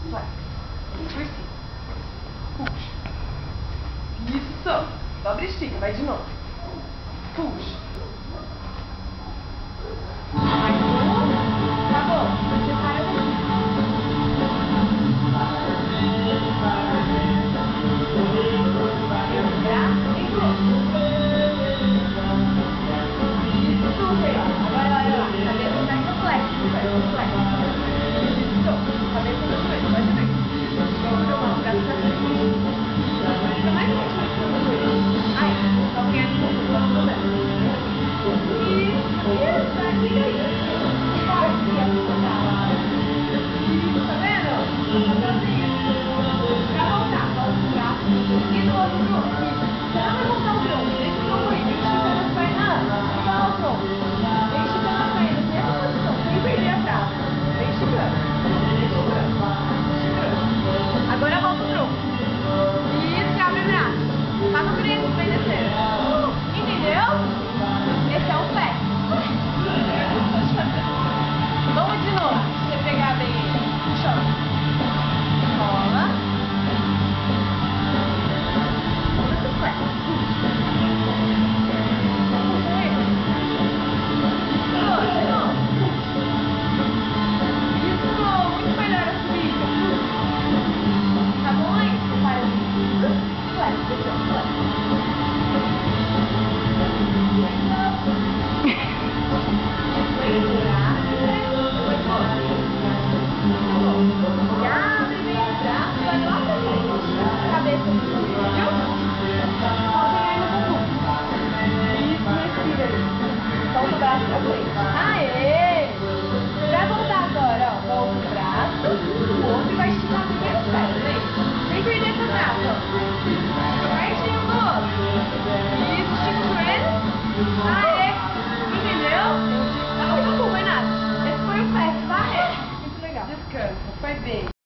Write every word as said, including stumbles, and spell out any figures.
flex. Por cima. Puxa. Isso. Dobra e estica. Vai de novo. Puxa. Mais um. Tá bom. Você para daqui. Braço e grosso. Isso, Fê. Agora olha lá. Cabeça tá indo flex. Flex. Isso. Cabeça no joelho. Vai também. Dobra a mão. Braço pra frente. Fica mais forte. Aí. Calcanhar de novo. Vamos dobrar. Isso. Isso. Aqui, aí. Forte. Isso. Tá vendo? Pra voltar. Volta o braço. E do outro tronco. Isso. Você não vai voltar o tronco. Deixa o tronco aí. Vem esticando as pernas. Igual ao tronco. Vem esticando as pernas. Nessa posição. Sem perder a trava. Vem esticando.